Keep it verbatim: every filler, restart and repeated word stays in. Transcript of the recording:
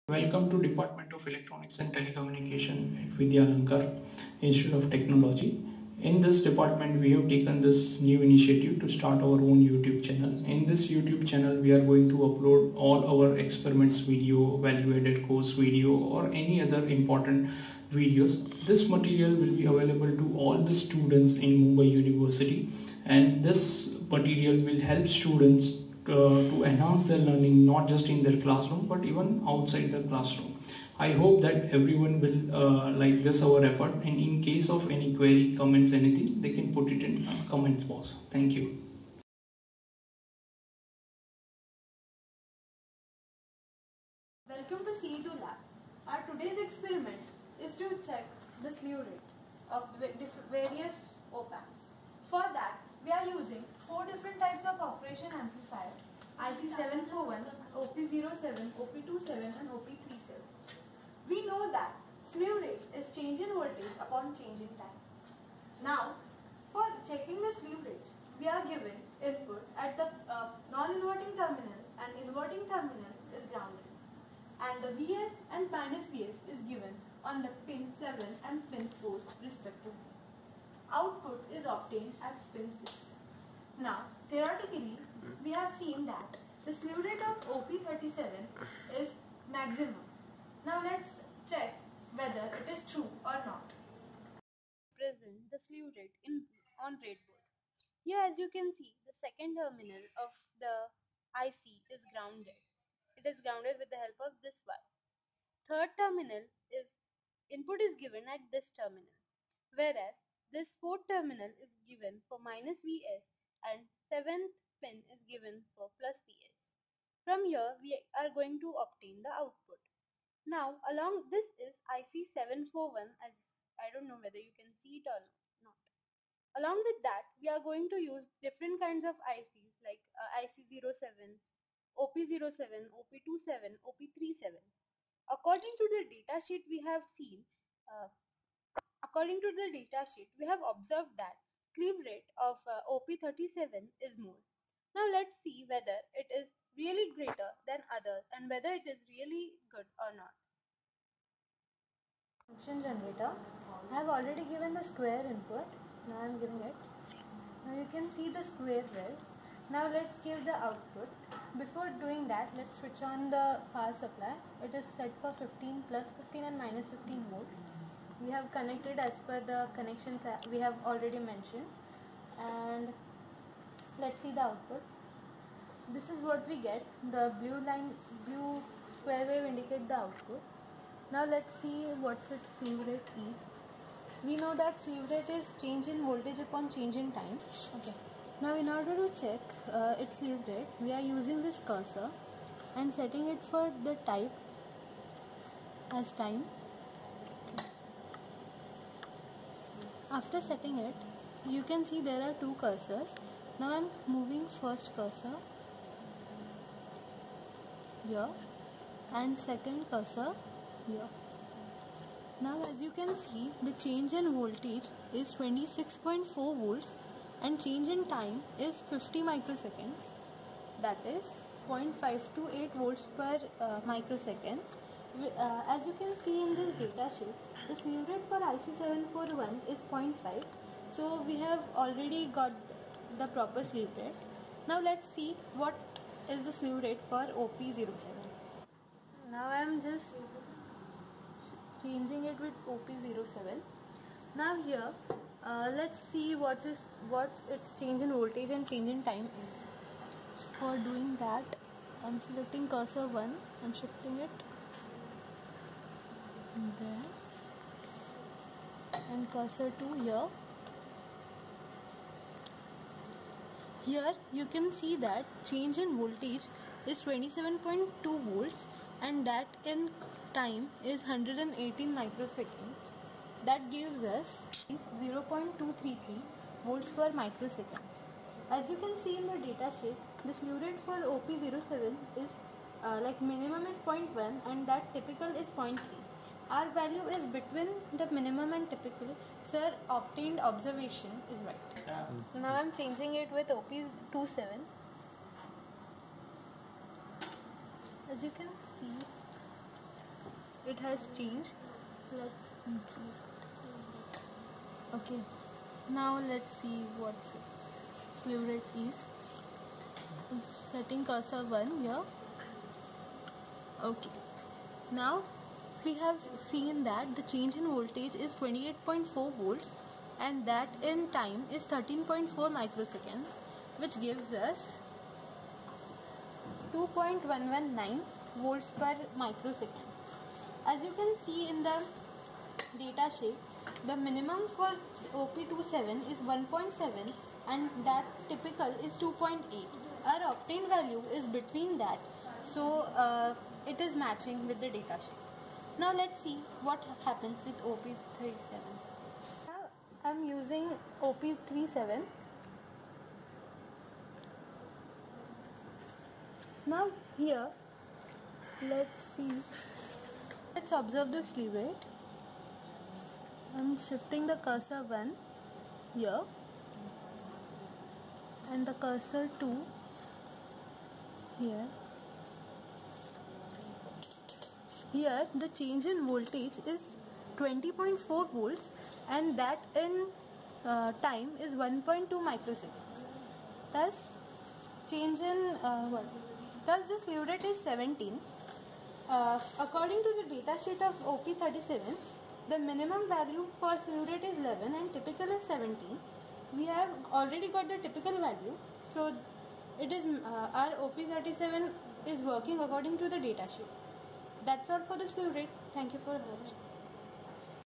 Welcome to Department of Electronics and Telecommunication at Vidyalankar Institute of Technology. In this department, we have taken this new initiative to start our own YouTube channel. In this YouTube channel, we are going to upload all our experiments video, value-added course video, or any other important videos. This material will be available to all the students in Mumbai University, and this material will help students uh, to enhance their learning not just in their classroom but even outside the classroom. I hope that everyone will uh, like this our effort, and in case of any query, comments, anything, they can put it in uh, comment box. Thank you. Welcome to C E two lab. Our today's experiment is to check the slew rate of various op-amps. For that, we are using four different types of operation amplifier: I C seven forty-one, O P zero seven, O P twenty-seven and O P thirty-seven. We know that slew rate is change in voltage upon change in time. Now, for checking the slew rate, we are given input at the uh, non-inverting terminal and inverting terminal is grounded, and the V S and minus V S is given on the pin seven and pin four respectively. Output is obtained at pin six. Now, theoretically, we have seen that the slew rate of O P thirty-seven is maximum. Now let's check whether it is true or not. Present the slew rate in on breadboard. Here, as you can see, the second terminal of the I C is grounded. It is grounded with the help of this wire. Third terminal is input is given at this terminal, whereas this fourth terminal is given for minus V S and seventh pin is given for plus V S. From here, we are going to obtain the output. Now, along this is I C seven forty-one, as I don't know whether you can see it or not. Along with that, we are going to use different kinds of I Cs like uh, I C zero seven, O P zero seven, O P twenty-seven, O P thirty-seven. According to the data sheet we have seen, uh, according to the data sheet, we have observed that slew rate of uh, O P thirty-seven is more. Now let's see whether it is really greater than others and whether it is really good or not. Function generator. I have already given the square input. Now I am giving it. Now you can see the square well. Now let's give the output. Before doing that, let's switch on the power supply. It is set for fifteen plus fifteen and minus fifteen volt. We have connected as per the connections we have already mentioned, and let's see the output. This is what we get. The blue line, blue square wave indicate the output. Now let's see what's its slew rate is. We know that slew rate is change in voltage upon change in time. Okay. Now in order to check uh, its slew rate, we are using this cursor and setting it for the type as time. Okay. After setting it, you can see there are two cursors. Now I am moving first cursor here and second cursor here. Now as you can see, the change in voltage is twenty-six point four volts and change in time is fifty microseconds, that is zero point five two eight volts per uh, microseconds. Uh, as you can see in this data sheet, the slew rate for I C seven forty-one is zero point five, so we have already got the proper slew rate. Now let's see what is the slew rate for O P zero seven. Now I am just changing it with O P zero seven. Now here, uh, let's see what is what's its change in voltage and change in time is. For doing that, I'm selecting cursor one, I'm shifting it there, and cursor two here. Here you can see that change in voltage is twenty-seven point two volts and that in time is one hundred eighteen microseconds. That gives us zero point two three three volts per microseconds. As you can see in the data sheet, the slew rate for O P zero seven is uh, like minimum is zero point one and that typical is zero point three. Our value is between the minimum and typical, so our obtained observation is right. Now I am changing it with O P twenty-seven. As you can see, it has changed. Let's increase it. Okay, now let's see what slew rate is. I'm setting cursor one here. Okay, now we have seen that the change in voltage is twenty-eight point four volts and that in time is thirteen point four microseconds, which gives us two point one one nine volts per microsecond. As you can see in the data sheet, the minimum for O P twenty-seven is one point seven and that typical is two point eight. Our octane value is between that, so uh, it is matching with the data sheet. Now let's see what happens with O P thirty-seven. Now I am using O P thirty-seven. Now here, let's see. Let's observe the slew rate. I'm shifting the cursor one here and the cursor two here. Here the change in voltage is twenty point four volts and that in uh, time is one point two microseconds. Thus change in uh, what? Thus the slew rate is seventeen. Uh, according to the data sheet of O P thirty-seven, the minimum value for slew rate is eleven and typical is seventeen. We have already got the typical value, so it is uh, our O P thirty-seven is working according to the data sheet. That's all for the slew rate. Thank you for watching.